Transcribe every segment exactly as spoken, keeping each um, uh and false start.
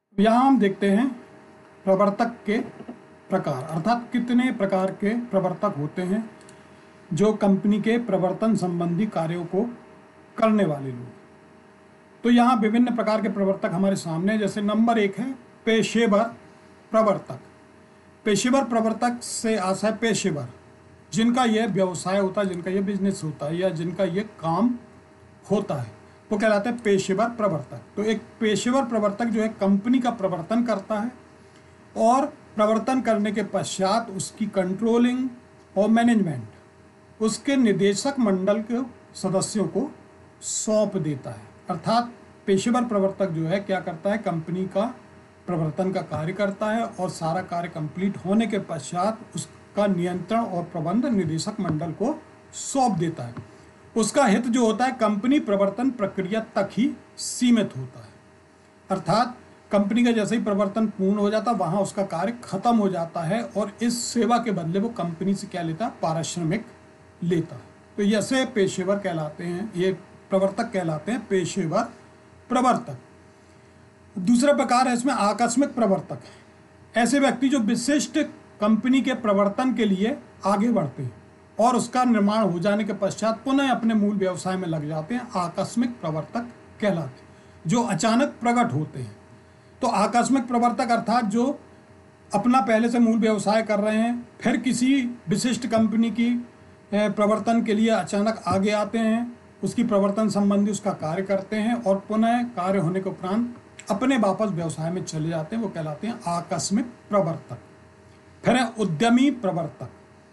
यहाँ हम देखते हैं प्रवर्तक के प्रकार, अर्थात कितने प्रकार के प्रवर्तक होते हैं जो कंपनी के प्रवर्तन संबंधी कार्यों को करने वाले लोग। तो यहाँ विभिन्न प्रकार के प्रवर्तक हमारे सामने, जैसे नंबर एक है पेशेवर प्रवर्तक। पेशेवर प्रवर्तक से आशा है पेशेवर, जिनका यह व्यवसाय होता है, जिनका यह बिजनेस होता है या जिनका यह काम होता है, वो कहलाते हैं पेशेवर प्रवर्तक। तो एक पेशेवर प्रवर्तक जो है कंपनी का प्रवर्तन करता है और प्रवर्तन करने के पश्चात उसकी कंट्रोलिंग और मैनेजमेंट उसके निदेशक मंडल के सदस्यों को सौंप देता है। अर्थात पेशेवर प्रवर्तक जो है क्या करता है, कंपनी का प्रवर्तन का कार्य करता है और सारा कार्य कंप्लीट होने के पश्चात उसका नियंत्रण और प्रबंध निदेशक मंडल को सौंप देता है। उसका हित जो होता है कंपनी प्रवर्तन प्रक्रिया तक ही सीमित होता है। अर्थात कंपनी का जैसे ही प्रवर्तन पूर्ण हो जाता है वहाँ उसका कार्य खत्म हो जाता है और इस सेवा के बदले वो कंपनी से क्या लेता है, पारिश्रमिक लेता है। तो ऐसे पेशेवर कहलाते हैं, ये प्रवर्तक कहलाते हैं पेशेवर प्रवर्तक। दूसरा प्रकार है इसमें आकस्मिक प्रवर्तक है। ऐसे व्यक्ति जो विशिष्ट कंपनी के प्रवर्तन के लिए आगे बढ़ते हैं और उसका निर्माण हो जाने के पश्चात पुनः अपने मूल व्यवसाय में लग जाते हैं, आकस्मिक प्रवर्तक कहलाते हैं, जो अचानक प्रकट होते हैं। तो आकस्मिक प्रवर्तक अर्थात जो अपना पहले से मूल व्यवसाय कर रहे हैं, फिर किसी विशिष्ट कंपनी की प्रवर्तन के लिए अचानक आगे आते हैं, उसकी प्रवर्तन संबंधी उसका कार्य करते हैं और पुनः कार्य होने के उपरांत अपने वापस व्यवसाय में चले जाते हैं, वो कहलाते हैं आकस्मिक प्रवर्तक। फिर है उद्यमी प्रवर्तक।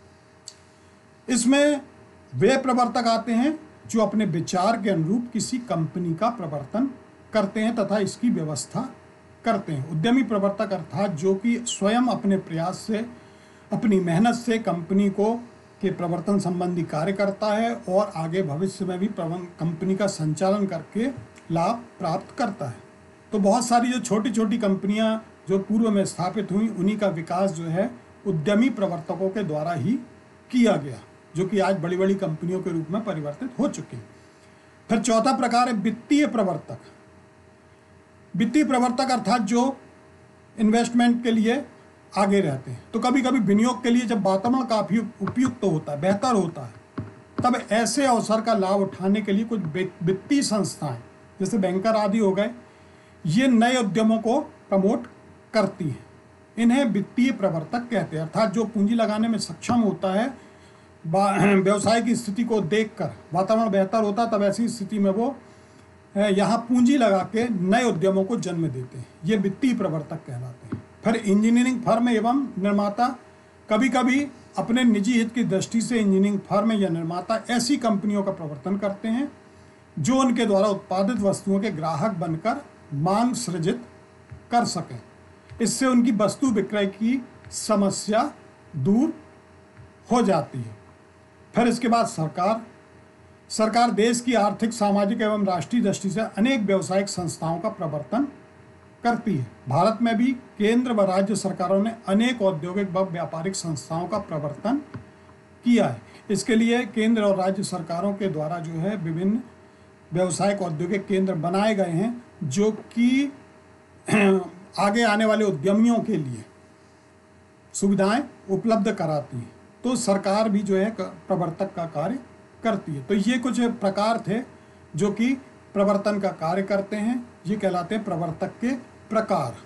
इसमें वे प्रवर्तक आते हैं जो अपने विचार के अनुरूप किसी कंपनी का प्रवर्तन करते हैं तथा इसकी व्यवस्था करते हैं। उद्यमी प्रवर्तक अर्थात जो कि स्वयं अपने प्रयास से, अपनी मेहनत से कंपनी को के प्रवर्तन संबंधी कार्य करता है और आगे भविष्य में भी कंपनी का संचालन करके लाभ प्राप्त करता है। तो बहुत सारी जो छोटी छोटी कंपनियां जो पूर्व में स्थापित हुई, उन्हीं का विकास जो है उद्यमी प्रवर्तकों के द्वारा ही किया गया, जो कि आज बड़ी बड़ी कंपनियों के रूप में परिवर्तित हो चुकी हैं। फिर चौथा प्रकार है वित्तीय प्रवर्तक। वित्तीय प्रवर्तक अर्थात जो इन्वेस्टमेंट के लिए आगे रहते हैं। तो कभी कभी विनियोग के लिए जब वातावरण काफ़ी उपयुक्त तो होता है, बेहतर होता है, तब ऐसे अवसर का लाभ उठाने के लिए कुछ वित्तीय संस्थाएं जैसे बैंकर आदि हो गए, ये नए उद्यमों को प्रमोट करती हैं। इन्हें वित्तीय प्रवर्तक कहते हैं। अर्थात जो पूंजी लगाने में सक्षम होता है, व्यवसाय की स्थिति को देखकर वातावरण बेहतर होता है, तब ऐसी स्थिति में वो यहाँ पूंजी लगा के नए उद्यमों को जन्म देते हैं। ये वित्तीय प्रवर्तक कहलाते हैं। फिर इंजीनियरिंग फर्म एवं निर्माता। कभी कभी अपने निजी हित की दृष्टि से इंजीनियरिंग फर्म या निर्माता ऐसी कंपनियों का प्रवर्तन करते हैं जो उनके द्वारा उत्पादित वस्तुओं के ग्राहक बनकर मांग सृजित कर सकें। इससे उनकी वस्तु विक्रय की समस्या दूर हो जाती है। फिर इसके बाद सरकार। सरकार देश की आर्थिक, सामाजिक एवं राष्ट्रीय दृष्टि से अनेक व्यावसायिक संस्थाओं का प्रवर्तन करती है। भारत में भी केंद्र व राज्य सरकारों ने अनेक औद्योगिक व व्यापारिक संस्थाओं का प्रवर्तन किया है। इसके लिए केंद्र और राज्य सरकारों के द्वारा जो है विभिन्न व्यावसायिक औद्योगिक केंद्र बनाए गए हैं, जो कि आगे आने वाले उद्यमियों के लिए सुविधाएं उपलब्ध कराती हैं। तो सरकार भी जो है प्रवर्तक का कार्य करती है। तो ये कुछ प्रकार थे जो कि प्रवर्तन का कार्य करते हैं, ये कहलाते हैं प्रवर्तक के प्रकार।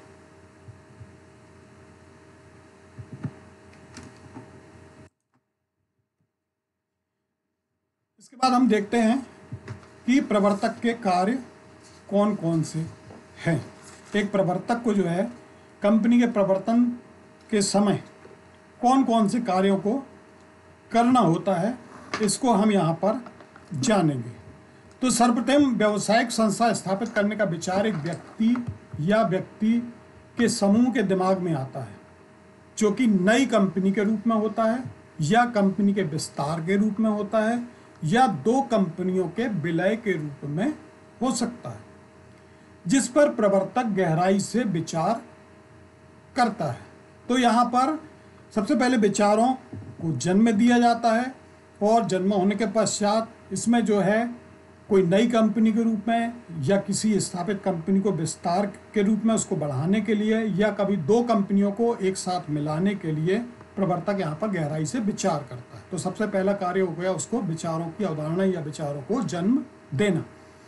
इसके बाद हम देखते हैं कि प्रवर्तक के कार्य कौन कौन से हैं। एक प्रवर्तक को जो है कंपनी के प्रवर्तन के समय कौन कौन से कार्यों को करना होता है, इसको हम यहाँ पर जानेंगे। तो सर्वप्रथम व्यावसायिक संस्था स्थापित करने का विचार एक व्यक्ति या व्यक्ति के समूह के दिमाग में आता है, जो कि नई कंपनी के रूप में होता है या कंपनी के विस्तार के रूप में होता है या दो कंपनियों के विलय के रूप में हो सकता है, जिस पर प्रवर्तक गहराई से विचार करता है। तो यहाँ पर सबसे पहले विचारों को जन्म दिया जाता है और जन्म होने के पश्चात इसमें जो है कोई नई कंपनी के रूप में या किसी स्थापित कंपनी को विस्तार के रूप में उसको बढ़ाने के लिए या कभी दो कंपनियों को एक साथ मिलाने के लिए प्रवर्तक यहाँ पर गहराई से विचार करता है। तो सबसे पहला कार्य हो गया उसको विचारों की अवधारणा या विचारों को जन्म देना।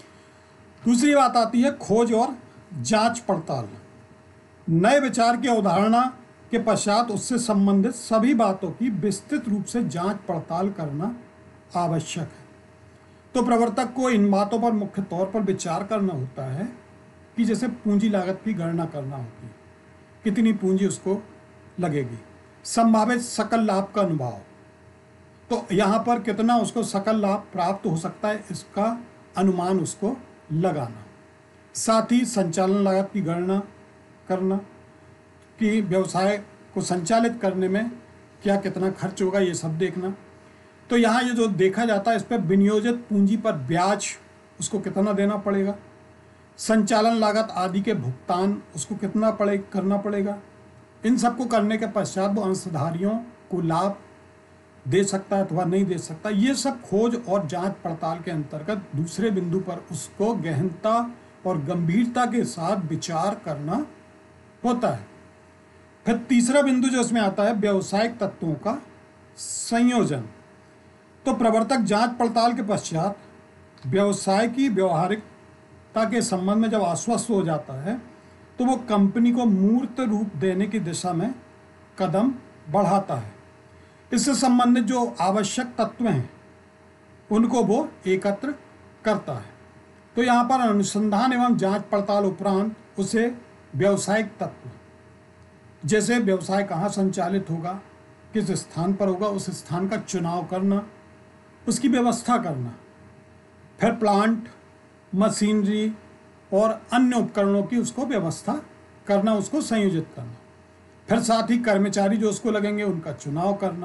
दूसरी बात आती है खोज और जांच पड़ताल। नए विचार की अवधारणा के पश्चात उससे संबंधित सभी बातों की विस्तृत रूप से जांच पड़ताल करना आवश्यक है। तो प्रवर्तक को इन बातों पर मुख्य तौर पर विचार करना होता है कि जैसे पूंजी लागत की गणना करना होती है, कितनी पूंजी उसको लगेगी, संभावित सकल लाभ का अनुभाव, तो यहाँ पर कितना उसको सकल लाभ प्राप्त हो सकता है इसका अनुमान उसको लगाना। साथ ही संचालन लागत की गणना करना कि व्यवसाय को संचालित करने में क्या कितना खर्च होगा, ये सब देखना। तो यहाँ ये जो देखा जाता है इस पर विनियोजित पूंजी पर ब्याज उसको कितना देना पड़ेगा, संचालन लागत आदि के भुगतान उसको कितना पड़े करना पड़ेगा। इन सब को करने के पश्चात वो अंशधारियों को लाभ दे सकता है अथवा नहीं दे सकता। ये सब खोज और जांच पड़ताल के अंतर्गत दूसरे बिंदु पर उसको गहनता और गंभीरता के साथ विचार करना होता है। फिर तीसरा बिंदु जो इसमें आता है व्यावसायिक तत्वों का संयोजन। तो प्रवर्तक जांच पड़ताल के पश्चात व्यवसाय की व्यवहारिकता के संबंध में जब आश्वस्त हो जाता है तो वो कंपनी को मूर्त रूप देने की दिशा में कदम बढ़ाता है। इससे संबंधित जो आवश्यक तत्व हैं उनको वो एकत्र करता है। तो यहाँ पर अनुसंधान एवं जांच पड़ताल उपरांत उसे व्यावसायिक तत्व, जैसे व्यवसाय कहाँ संचालित होगा, किस स्थान पर होगा, उस स्थान का चुनाव करना, उसकी व्यवस्था करना, फिर प्लांट, मशीनरी और अन्य उपकरणों की उसको व्यवस्था करना, उसको संयोजित करना, फिर साथ ही कर्मचारी जो उसको लगेंगे उनका चुनाव करना,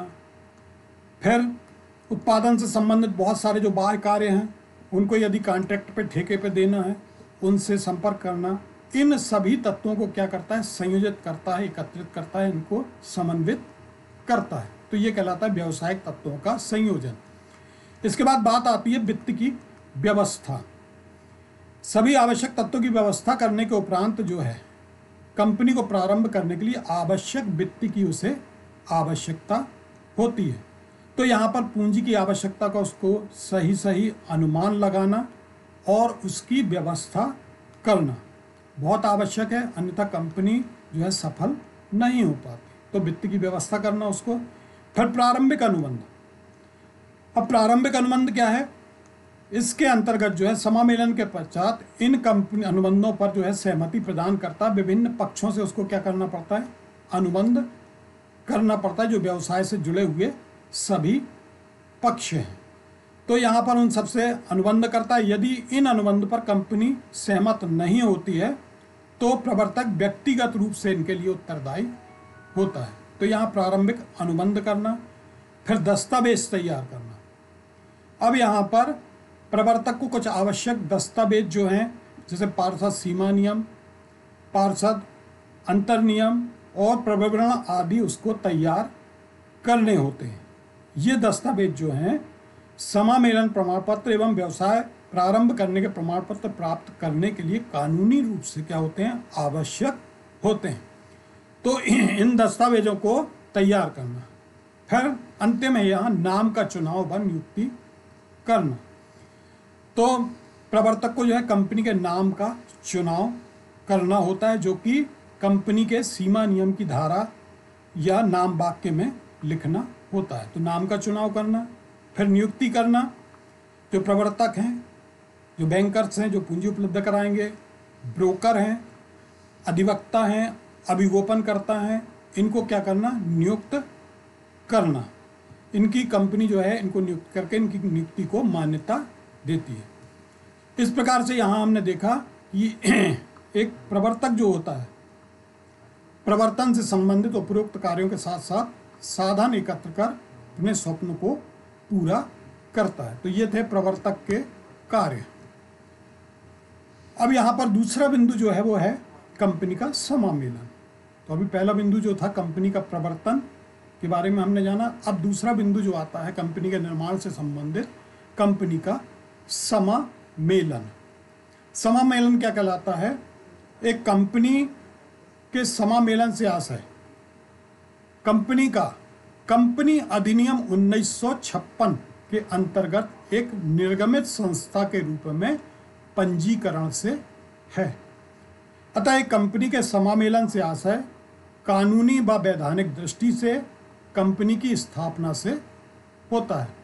फिर उत्पादन से संबंधित बहुत सारे जो बाह्य कार्य हैं उनको यदि कॉन्ट्रैक्ट पे ठेके पे देना है उनसे संपर्क करना। इन सभी तत्वों को क्या करता है, संयोजित करता है, एकत्रित करता है, इनको समन्वित करता है। तो ये कहलाता है व्यावसायिक तत्वों का संयोजन। इसके बाद बात आती है वित्त की व्यवस्था। सभी आवश्यक तत्वों की व्यवस्था करने के उपरांत जो है कंपनी को प्रारंभ करने के लिए आवश्यक वित्त की उसे आवश्यकता होती है। तो यहाँ पर पूंजी की आवश्यकता का उसको सही सही अनुमान लगाना और उसकी व्यवस्था करना बहुत आवश्यक है, अन्यथा कंपनी जो है सफल नहीं हो पाती। तो वित्त की व्यवस्था करना उसको। फिर प्रारंभिक अनुबंध। अब प्रारंभिक अनुबंध क्या है, इसके अंतर्गत जो है समामेलन के पश्चात इन कंपनी अनुबंधों पर जो है सहमति प्रदान करता, विभिन्न पक्षों से उसको क्या करना पड़ता है, अनुबंध करना पड़ता है, जो व्यवसाय से जुड़े हुए सभी पक्ष हैं। तो यहाँ पर उन सबसे अनुबंध करता है। यदि इन अनुबंध पर कंपनी सहमत नहीं होती है तो प्रवर्तक व्यक्तिगत रूप से इनके लिए उत्तरदायी होता है। तो यहाँ प्रारंभिक अनुबंध करना, फिर दस्तावेज तैयार करना। अब यहाँ पर प्रवर्तक को कुछ आवश्यक दस्तावेज जो हैं, जैसे पार्षद सीमा नियम, पार्षद अंतर नियम और प्रविवरण आदि उसको तैयार करने होते हैं। ये दस्तावेज जो हैं समामेलन प्रमाण पत्र एवं व्यवसाय प्रारंभ करने के प्रमाण पत्र प्राप्त करने के लिए कानूनी रूप से क्या होते हैं, आवश्यक होते हैं। तो इन दस्तावेजों को तैयार करना। फिर अंतिम है यहाँ नाम का चुनाव व नियुक्ति करना। तो प्रवर्तक को जो है कंपनी के नाम का चुनाव करना होता है, जो कि कंपनी के सीमा नियम की धारा या नाम वाक्य में लिखना होता है। तो नाम का चुनाव करना, फिर नियुक्ति करना। जो प्रवर्तक हैं, जो बैंकर्स हैं, जो पूंजी उपलब्ध कराएंगे, ब्रोकर हैं, अधिवक्ता हैं, अभिगोपनकर्ता हैं, इनको क्या करना, नियुक्त करना। इनकी कंपनी जो है इनको नियुक्त करके इनकी नियुक्ति को मान्यता देती है। इस प्रकार से यहाँ हमने देखा कि एक प्रवर्तक जो होता है प्रवर्तन से संबंधित उपरोक्त कार्यों के साथ साथ साधन एकत्र कर अपने स्वप्न को पूरा करता है। तो ये थे प्रवर्तक के कार्य। अब यहाँ पर दूसरा बिंदु जो है वो है कंपनी का समामेलन। तो अभी पहला बिंदु जो था कंपनी का प्रवर्तन के बारे में हमने जाना। अब दूसरा बिंदु जो आता है कंपनी के निर्माण से संबंधित कंपनी का समामेलन। मेलन। समामेलन क्या कहलाता है? एक कंपनी के समामेलन से आशय कंपनी का कंपनी अधिनियम उन्नीस सौ छप्पन के अंतर्गत एक निर्गमित संस्था के रूप में पंजीकरण से है। अतः एक कंपनी के समामेलन से आशय कानूनी व वैधानिक दृष्टि से कंपनी की स्थापना से होता है।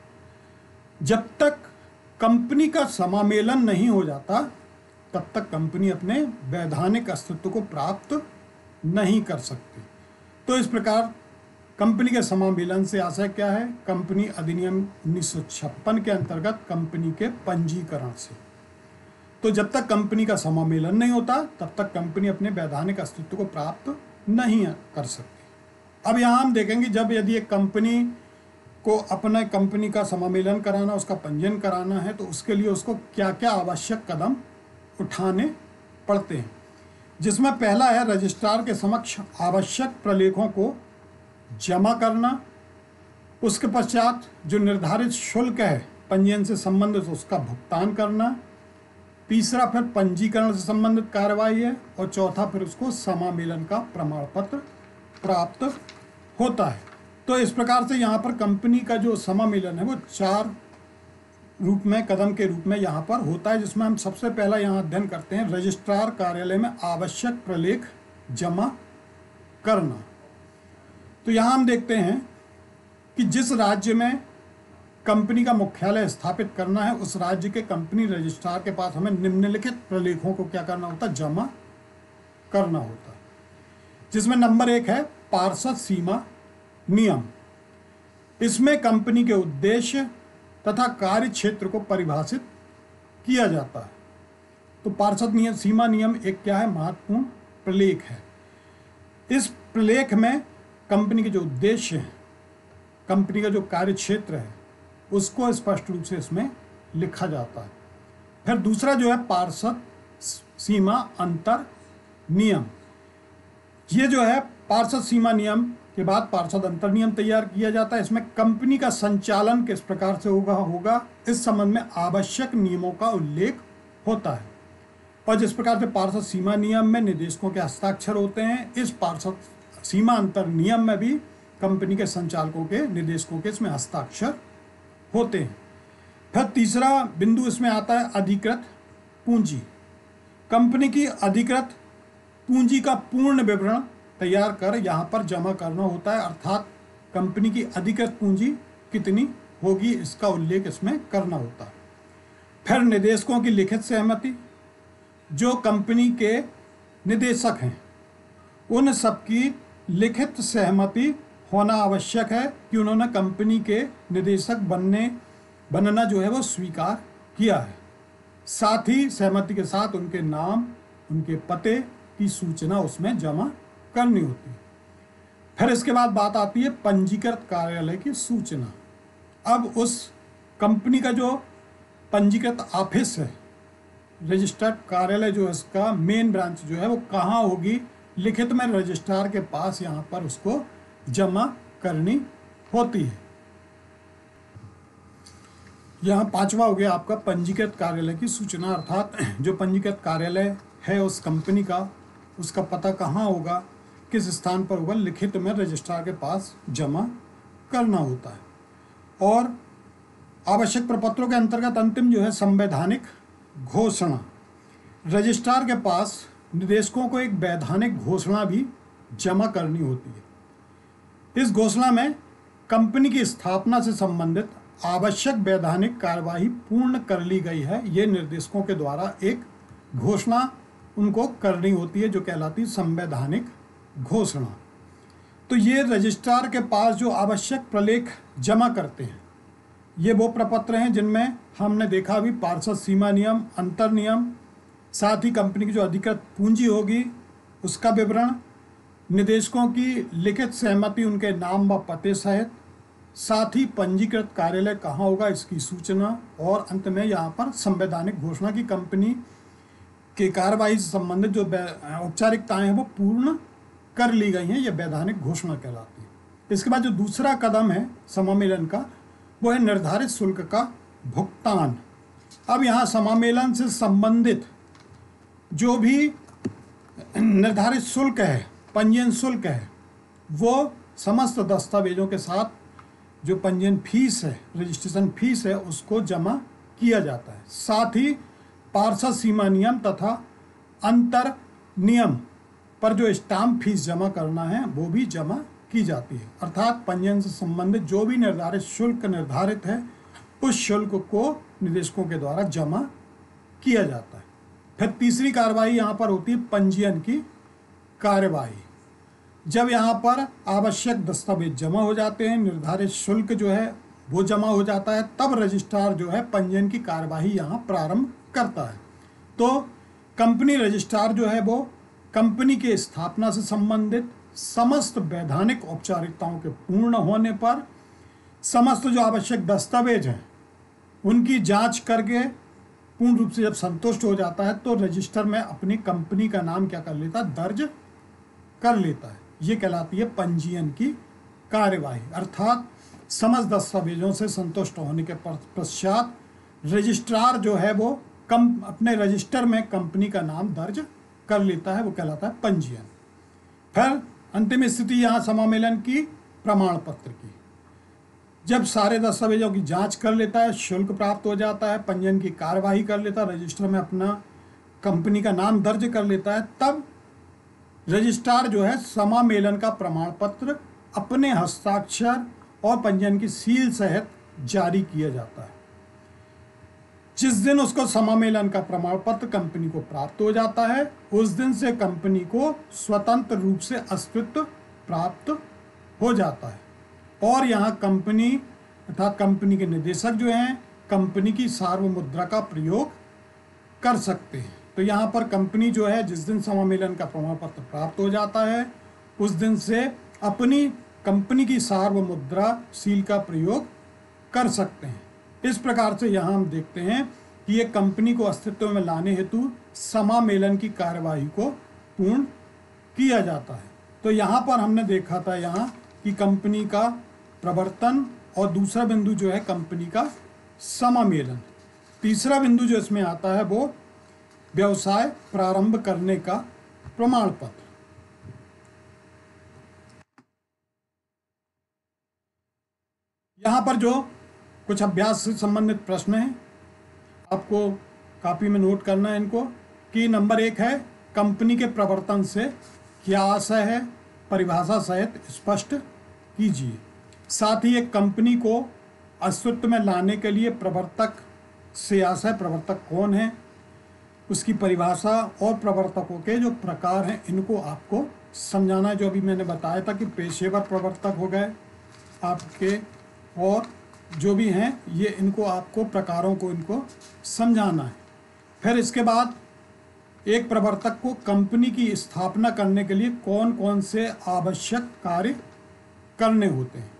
जब तक कंपनी का समामेलन नहीं हो जाता तब तक कंपनी अपने वैधानिक अस्तित्व को प्राप्त नहीं कर सकती। तो इस प्रकार कंपनी के समामेलन से आशय क्या है? कंपनी अधिनियम उन्नीस सौ छप्पन के अंतर्गत कंपनी के पंजीकरण से। तो जब तक कंपनी का समामेलन नहीं होता तब तक कंपनी अपने वैधानिक अस्तित्व को प्राप्त नहीं कर सकती। अब यहाँ हम देखेंगे जब यदि एक कंपनी को अपना कंपनी का समामेलन कराना, उसका पंजीयन कराना है तो उसके लिए उसको क्या क्या आवश्यक कदम उठाने पड़ते हैं, जिसमें पहला है रजिस्ट्रार के समक्ष आवश्यक प्रलेखों को जमा करना। उसके पश्चात जो निर्धारित शुल्क है पंजीयन से संबंधित उसका भुगतान करना। तीसरा फिर पंजीकरण से संबंधित कार्रवाई है और चौथा फिर उसको समामेलन का प्रमाण पत्र प्राप्त होता है। तो इस प्रकार से यहाँ पर कंपनी का जो समामेलन है वो चार रूप में कदम के रूप में यहाँ पर होता है, जिसमें हम सबसे पहला यहाँ अध्ययन करते हैं रजिस्ट्रार कार्यालय में आवश्यक प्रलेख जमा करना। तो यहाँ हम देखते हैं कि जिस राज्य में कंपनी का मुख्यालय स्थापित करना है उस राज्य के कंपनी रजिस्ट्रार के पास हमें निम्नलिखित प्रलेखों को क्या करना होता है? जमा करना होता है, जिसमें नंबर एक है पार्षद सीमा नियम। इसमें कंपनी के उद्देश्य तथा कार्य क्षेत्र को परिभाषित किया जाता है। तो पार्षद नियम सीमा नियम एक क्या है? महत्वपूर्ण प्रलेख है। इस प्रलेख में कंपनी के जो उद्देश्य हैं, कंपनी का जो कार्य क्षेत्र है उसको स्पष्ट रूप से इसमें लिखा जाता है। फिर दूसरा जो है पार्षद सीमा अंतर नियम। ये जो है पार्षद सीमा नियम के बाद पार्षद अंतर नियम तैयार किया जाता है। इसमें कंपनी का संचालन किस प्रकार से होगा होगा इस संबंध में आवश्यक नियमों का उल्लेख होता है। और जिस प्रकार से पार्षद सीमा नियम में निदेशकों के हस्ताक्षर होते हैं, इस पार्षद सीमा अंतर नियम में भी कंपनी के संचालकों के निदेशकों के इसमें हस्ताक्षर होते हैं। फिर तीसरा बिंदु इसमें आता है अधिकृत पूंजी। कंपनी की अधिकृत पूंजी का पूर्ण विवरण तैयार कर यहाँ पर जमा करना होता है, अर्थात कंपनी की अधिकृत पूंजी कितनी होगी इसका उल्लेख इसमें करना होता है। फिर निदेशकों की लिखित सहमति, जो कंपनी के निदेशक हैं उन सबकी लिखित सहमति होना आवश्यक है कि उन्होंने कंपनी के निदेशक बनने बनना जो है वो स्वीकार किया है। साथ ही सहमति के साथ उनके नाम, उनके पते की सूचना उसमें जमा करनी होती है। फिर इसके बाद बात आती है पंजीकृत कार्यालय की सूचना। अब उस कंपनी का जो पंजीकृत ऑफिस है, रजिस्टर्ड कार्यालय जो है इसका मेन ब्रांच जो है वो कहाँ होगी, लिखित में रजिस्ट्रार के पास यहाँ पर उसको जमा करनी होती है। यहाँ पांचवा हो गया आपका पंजीकृत कार्यालय की सूचना, अर्थात जो पंजीकृत कार्यालय है उस कंपनी का उसका पता कहाँ होगा, किस स्थान पर होगा, लिखित में रजिस्ट्रार के पास जमा करना होता है। और आवश्यक प्रपत्रों के अंतर्गत अंतिम जो है संवैधानिक घोषणा। रजिस्ट्रार के पास निदेशकों को एक वैधानिक घोषणा भी जमा करनी होती है। इस घोषणा में कंपनी की स्थापना से संबंधित आवश्यक वैधानिक कार्यवाही पूर्ण कर ली गई है, ये निर्देशकों के द्वारा एक घोषणा उनको करनी होती है जो कहलाती है संवैधानिक घोषणा। तो ये रजिस्ट्रार के पास जो आवश्यक प्रलेख जमा करते हैं ये वो प्रपत्र हैं जिनमें हमने देखा अभी पार्षद सीमा नियम, अंतर नियम, साथ ही कंपनी की जो अधिकृत पूंजी होगी उसका विवरण, निदेशकों की लिखित सहमति उनके नाम व पते सहित, साथ ही पंजीकृत कार्यालय कहाँ होगा इसकी सूचना, और अंत में यहाँ पर संवैधानिक घोषणा की कंपनी के कार्रवाई से संबंधित जो औपचारिकताएं हैं वो पूर्ण कर ली गई हैं, ये वैधानिक घोषणा कहलाती है। इसके बाद जो दूसरा कदम है समामेलन का वो है निर्धारित शुल्क का भुगतान। अब यहाँ समामेलन से संबंधित जो भी निर्धारित शुल्क है, पंजीयन शुल्क है, वो समस्त दस्तावेजों के साथ जो पंजीयन फीस है, रजिस्ट्रेशन फीस है, उसको जमा किया जाता है। साथ ही पार्षद सीमा नियम तथा अंतर नियम पर जो स्टाम्प फीस जमा करना है वो भी जमा की जाती है। अर्थात पंजीयन से संबंधित जो भी निर्धारित शुल्क निर्धारित है उस शुल्क को निदेशकों के द्वारा जमा किया जाता है। फिर तीसरी कार्रवाई यहाँ पर होती है पंजीयन की कार्यवाही। जब यहाँ पर आवश्यक दस्तावेज जमा हो जाते हैं, निर्धारित शुल्क जो है वो जमा हो जाता है, तब रजिस्ट्रार जो है पंजीयन की कार्यवाही यहाँ प्रारंभ करता है। तो कंपनी रजिस्ट्रार जो है वो कंपनी के स्थापना से संबंधित समस्त वैधानिक औपचारिकताओं के पूर्ण होने पर समस्त जो आवश्यक दस्तावेज हैं उनकी जांच करके पूर्ण रूप से जब संतुष्ट हो जाता है तो रजिस्टर में अपनी कंपनी का नाम क्या कर लेता है, दर्ज कर लेता है। ये कहलाती है पंजीयन की कार्यवाही। अर्थात समस्त दस्तावेजों से संतुष्ट होने के पश्चात रजिस्ट्रार जो है वो कम अपने रजिस्टर में कंपनी का नाम दर्ज कर लेता है, वो कहलाता है पंजीयन। फिर अंतिम स्थिति यहाँ समामेलन की प्रमाण पत्र की। जब सारे दस्तावेजों की जांच कर लेता है, शुल्क प्राप्त हो जाता है, पंजीयन की कार्यवाही कर लेता है, रजिस्टर में अपना कंपनी का नाम दर्ज कर लेता है, तब रजिस्ट्रार जो है समामेलन का प्रमाण पत्र अपने हस्ताक्षर और पंजीयन की सील सहित जारी किया जाता है। जिस दिन उसको समामेलन का प्रमाण पत्र कंपनी को प्राप्त हो जाता है उस दिन से कंपनी को स्वतंत्र रूप से अस्तित्व प्राप्त हो जाता है और यहाँ कंपनी अर्थात कंपनी के निदेशक जो हैं कंपनी की सार्वमुद्रा का प्रयोग कर सकते हैं। तो यहाँ पर कंपनी जो है जिस दिन समामेलन का प्रमाण पत्र प्राप्त हो जाता है उस दिन से अपनी कंपनी की सार्वमुद्रा सील का प्रयोग कर सकते हैं। इस प्रकार से यहाँ हम देखते हैं कि ये कंपनी को अस्तित्व में लाने हेतु समामेलन की कार्यवाही को पूर्ण किया जाता है। तो यहाँ पर हमने देखा था यहाँ कि कंपनी का प्रवर्तन और दूसरा बिंदु जो है कंपनी का समामेलन। तीसरा बिंदु जो इसमें आता है वो व्यवसाय प्रारंभ करने का प्रमाण पत्र। यहाँ पर जो कुछ अभ्यास से संबंधित प्रश्न हैं आपको कॉपी में नोट करना है इनको कि नंबर एक है कंपनी के प्रवर्तन से क्या आशय है, परिभाषा सहित स्पष्ट कीजिए। साथ ही एक कंपनी को अस्तित्व में लाने के लिए प्रवर्तक से आशय, प्रवर्तक कौन है, उसकी परिभाषा और प्रवर्तकों के जो प्रकार हैं इनको आपको समझाना है। जो अभी मैंने बताया था कि पेशेवर प्रवर्तक हो गए आपके और जो भी हैं ये इनको आपको प्रकारों को इनको समझाना है। फिर इसके बाद एक प्रवर्तक को कंपनी की स्थापना करने के लिए कौन कौन से आवश्यक कार्य करने होते हैं।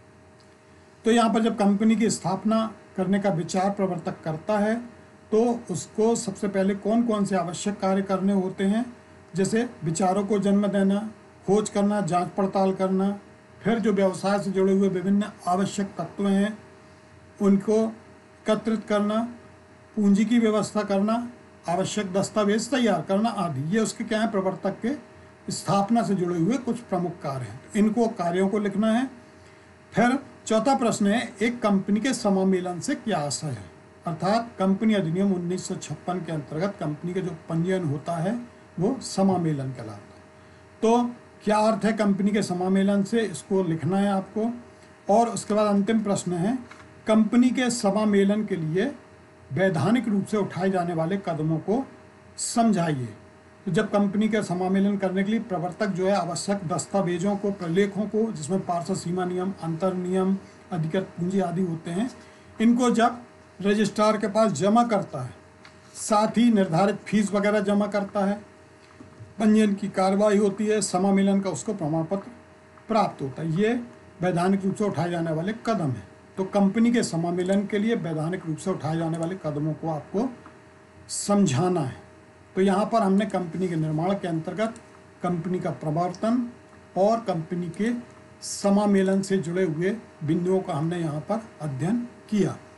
तो यहाँ पर जब कंपनी की स्थापना करने का विचार प्रवर्तक करता है तो उसको सबसे पहले कौन कौन से आवश्यक कार्य करने होते हैं, जैसे विचारों को जन्म देना, खोज करना, जांच पड़ताल करना, फिर जो व्यवसाय से जुड़े हुए विभिन्न आवश्यक तत्व हैं उनको एकत्रित करना, पूंजी की व्यवस्था करना, आवश्यक दस्तावेज तैयार करना आदि। ये उसके क्या है, प्रवर्तक के स्थापना से जुड़े हुए कुछ प्रमुख कार्य हैं। इनको कार्यों को लिखना है। फिर चौथा प्रश्न है एक कंपनी के समामेलन से क्या आशय है, अर्थात कंपनी अधिनियम उन्नीस सौ छप्पन के अंतर्गत कंपनी का जो पंजीयन होता है वो समामेलन कहलाता है। तो क्या अर्थ है कंपनी के समामेलन से, इसको लिखना है आपको। और उसके बाद अंतिम प्रश्न है कंपनी के समामेलन के लिए वैधानिक रूप से उठाए जाने वाले कदमों को समझाइए। तो जब कंपनी का समामेलन करने के लिए प्रवर्तक जो है आवश्यक दस्तावेजों को, प्रलेखों को, जिसमें पार्षद सीमा नियम, अंतर नियम, अधिकृत पूंजी आदि होते हैं, इनको जब रजिस्ट्रार के पास जमा करता है, साथ ही निर्धारित फीस वगैरह जमा करता है, पंजीयन की कार्रवाई होती है, समामेलन का उसको प्रमाण पत्र प्राप्त होता है। ये वैधानिक रूप से उठाए जाने वाले कदम हैं। तो कंपनी के समामेलन के लिए वैधानिक रूप से उठाए जाने वाले कदमों को आपको समझाना है। तो यहाँ पर हमने कंपनी के निर्माण के अंतर्गत कंपनी का प्रवर्तन और कंपनी के समामेलन से जुड़े हुए बिंदुओं का हमने यहाँ पर अध्ययन किया।